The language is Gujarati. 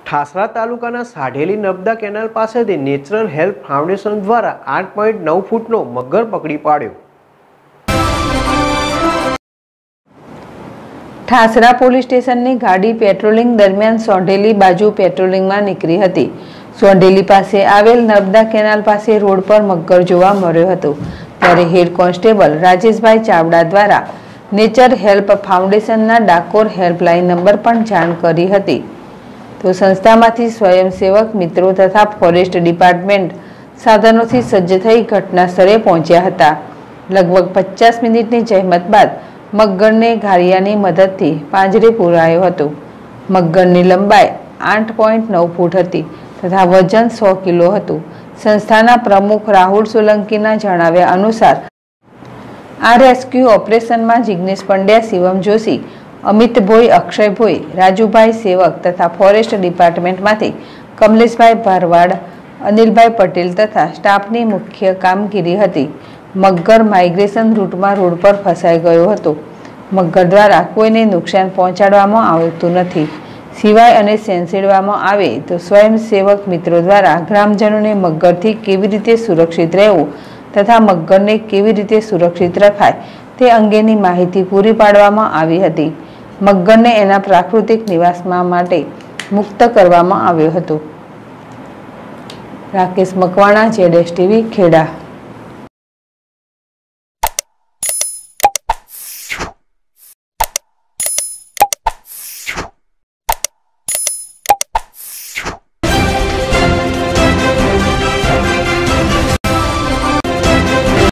ઠાસરા તાલુકાના સાઢેલી નર્મદા કેનાલ પાસેથી નેચરલ હેલ્પ ફાઉન્ડેશન દ્વારા 8.9 ફૂટનો મગર પકડી પાડ્યો। ઠાસરા પોલીસ સ્ટેશનની ગાડી પેટ્રોલિંગ દરમિયાન સોંઢેલી બાજુ પેટ્રોલિંગમાં નીકળી હતી। સોંઢેલી પાસે આવેલ નર્મદા કેનાલ પાસે રોડ પર મગર જોવા મળ્યો હતો, ત્યારે હેડ કોન્સ્ટેબલ રાજેશભાઈ ચાવડા દ્વારા નેચર હેલ્પ ફાઉન્ડેશનના ડાકોર હેલ્પલાઇન નંબર પણ જાણ કરી હતી। તો સંસ્થામાંથી સ્વયંસેવક મિત્રો તથા ફોરેસ્ટ ડિપાર્ટમેન્ટ સાધનોથી સજ્જ થઈ ઘટના સ્થળે પહોંચ્યા હતા। લગભગ 50 મિનિટની જહેમત બાદ મગરને ઘારિયાની મદદથી પાંજરે પુરાયો હતો। મગરની લંબાઈ 8.9 ફૂટ હતી તથા વજન 100 કિલો હતું। સંસ્થાના પ્રમુખ રાહુલ સોલંકીના જણાવ્યા અનુસાર આ રેસ્ક્યુ ઓપરેશનમાં જિગ્નેશ પંડ્યા, શિવમ જોશી, અમિતભાઈ, અક્ષયભાઈ, રાજુભાઈ સેવક તથા ફોરેસ્ટ ડિપાર્ટમેન્ટમાંથી કમલેશભાઈ ભરવાડ, અનિલભાઈ પટેલ તથા સ્ટાફની મુખ્ય કામગીરી હતી। મગર માઇગ્રેશન રૂટમાં રોડ પર ફસાઈ ગયો હતો। મગર દ્વારા કોઈને નુકસાન પહોંચાડવામાં આવતું નથી, સિવાય અને સેંસેડવામાં આવે તો સ્વયંસેવક મિત્રો દ્વારા ગ્રામજનોને મગરથી કેવી રીતે સુરક્ષિત રહેવું તથા મગરને કેવી રીતે સુરક્ષિત રખાય તે અંગેની માહિતી પૂરી પાડવામાં આવી હતી। મગરને એના પ્રાકૃતિક નિવાસમાં માટે મુક્ત કરવામાં આવ્યો હતો। રાકેશ મકવાણા, ZSTV, ખેડા।